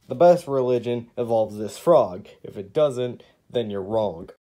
The best religion involves this frog. If it doesn't, then you're wrong.